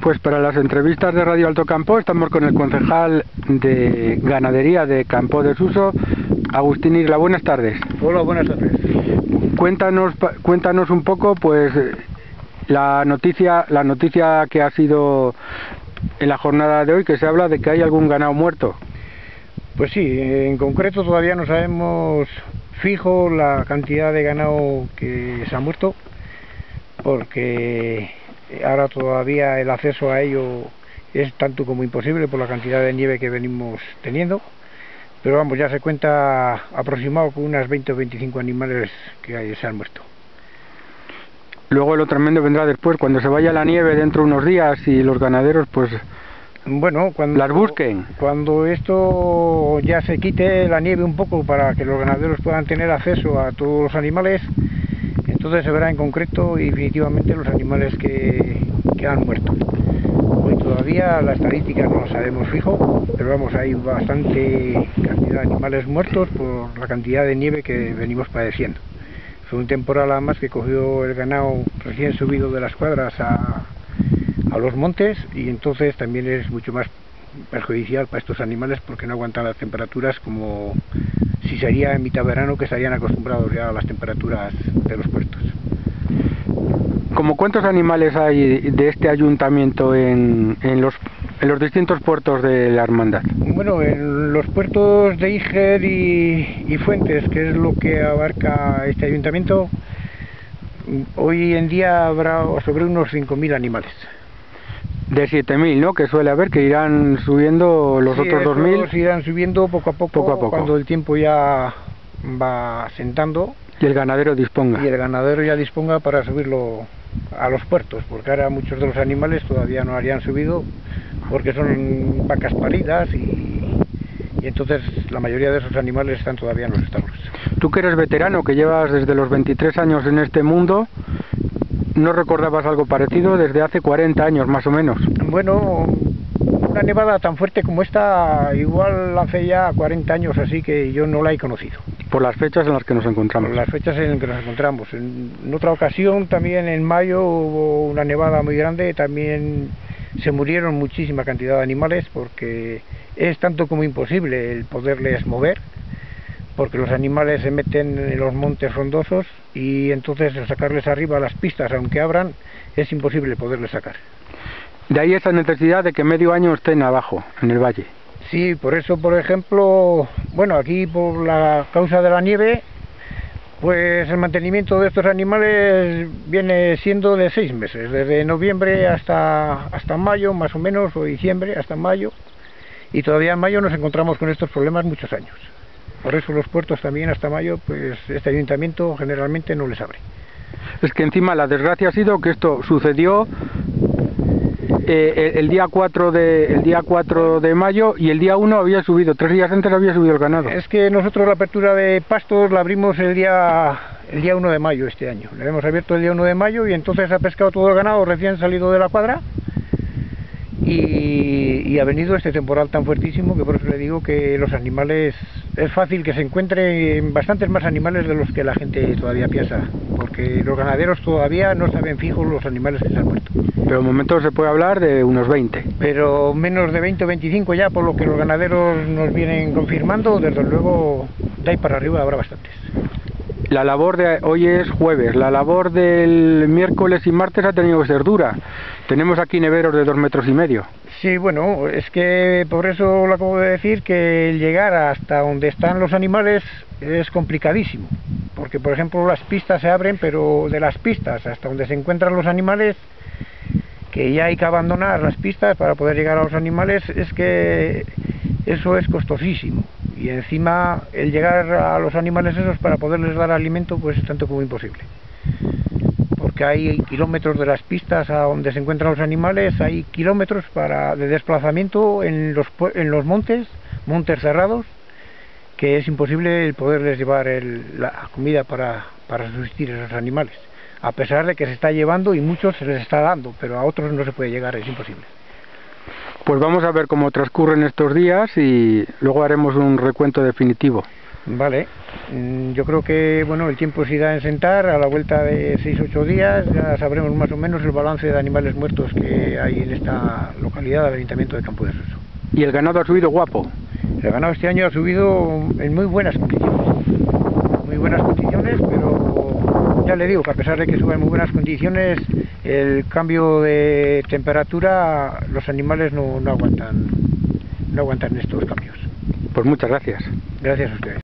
Pues para las entrevistas de Radio Alto Campo estamos con el concejal de Ganadería de Campo de Suso, Agustín Isla. Buenas tardes. Hola, buenas tardes. Cuéntanos un poco, pues, la noticia que ha sido en la jornada de hoy, que se habla de que hay algún ganado muerto. Pues sí, en concreto todavía no sabemos fijo la cantidad de ganado que se ha muerto, porque ahora todavía el acceso a ello es tanto como imposible por la cantidad de nieve que venimos teniendo, pero vamos, ya se cuenta aproximado con unas 20 o 25 animales que se han muerto. Luego lo tremendo vendrá después, cuando se vaya la nieve dentro de unos días y los ganaderos pues bueno, las busquen. Cuando esto ya se quite la nieve un poco para que los ganaderos puedan tener acceso a todos los animales, entonces se verá en concreto y definitivamente los animales que han muerto. Hoy todavía la estadística no la sabemos fijo, pero vamos, hay bastante cantidad de animales muertos por la cantidad de nieve que venimos padeciendo. Fue un temporal además que cogió el ganado recién subido de las cuadras a los montes, y entonces también es mucho más perjudicial para estos animales porque no aguantan las temperaturas como si sería en mitad de verano, que estarían acostumbrados ya a las temperaturas de los puertos. ¿Cómo cuántos animales hay de este ayuntamiento en los distintos puertos de la hermandad? Bueno, en los puertos de Iger y Fuentes, que es lo que abarca este ayuntamiento, hoy en día habrá sobre unos 5.000 animales. De 7.000, ¿no? Que suele haber, que irán subiendo los otros 2.000. Irán subiendo poco a poco, cuando el tiempo ya va sentando. Y el ganadero disponga. Y el ganadero ya disponga para subirlo a los puertos, porque ahora muchos de los animales todavía no habrían subido, porque son vacas paridas y entonces la mayoría de esos animales están todavía en los establos. Tú que eres veterano, que llevas desde los 23 años en este mundo, ¿no recordabas algo parecido desde hace 40 años más o menos? Bueno, una nevada tan fuerte como esta igual hace ya 40 años, así que yo no la he conocido. Por las fechas en las que nos encontramos. Por las fechas en las que nos encontramos. En otra ocasión, también en mayo, hubo una nevada muy grande, también se murieron muchísima cantidad de animales, porque es tanto como imposible el poderles mover, porque los animales se meten en los montes frondosos y entonces el sacarles arriba a las pistas, aunque abran, es imposible poderles sacar. De ahí esa necesidad de que medio año estén abajo, en el valle. Sí, por eso, por ejemplo, bueno, aquí por la causa de la nieve, pues el mantenimiento de estos animales viene siendo de 6 meses, desde noviembre hasta mayo, más o menos, o diciembre hasta mayo, y todavía en mayo nos encontramos con estos problemas muchos años. Por eso los puertos también hasta mayo, pues este ayuntamiento generalmente no les abre. Es que encima la desgracia ha sido que esto sucedió el día 4 de mayo, y el día 1 había subido, 3 días antes había subido el ganado. Es que nosotros la apertura de pastos la abrimos el día 1 de mayo este año. La hemos abierto el día 1 de mayo y entonces ha pescado todo el ganado recién salido de la cuadra. Y ha venido este temporal tan fuertísimo que por eso le digo que los animales, es fácil que se encuentren bastantes más animales de los que la gente todavía piensa, porque los ganaderos todavía no saben fijos los animales que se han muerto. Pero de momento se puede hablar de unos 20. Pero menos de 20 o 25 ya, por lo que los ganaderos nos vienen confirmando, desde luego de ahí para arriba habrá bastantes. La labor de hoy es jueves, la labor del miércoles y martes ha tenido que ser dura. Tenemos aquí neveros de 2,5 metros. Sí, bueno, es que por eso lo acabo de decir, que el llegar hasta donde están los animales es complicadísimo. Porque, por ejemplo, las pistas se abren, pero de las pistas hasta donde se encuentran los animales, que ya hay que abandonar las pistas para poder llegar a los animales, es que eso es costosísimo. Y encima el llegar a los animales esos para poderles dar alimento pues es tanto como imposible, porque hay kilómetros de las pistas a donde se encuentran los animales, hay kilómetros de desplazamiento en los montes cerrados, que es imposible el poderles llevar la comida para subsistir a esos animales, a pesar de que se está llevando y muchos se les está dando, pero a otros no se puede llegar, es imposible. Pues vamos a ver cómo transcurren estos días y luego haremos un recuento definitivo. Vale. Yo creo que bueno, el tiempo se irá a sentar. A la vuelta de 6-8 días ya sabremos más o menos el balance de animales muertos que hay en esta localidad del Ayuntamiento de Campo de Suso. ¿Y el ganado ha subido guapo? El ganado este año ha subido en muy buenas condiciones, pero ya le digo que a pesar de que suba en muy buenas condiciones, el cambio de temperatura, los animales no aguantan estos cambios. Pues muchas gracias. Gracias a ustedes.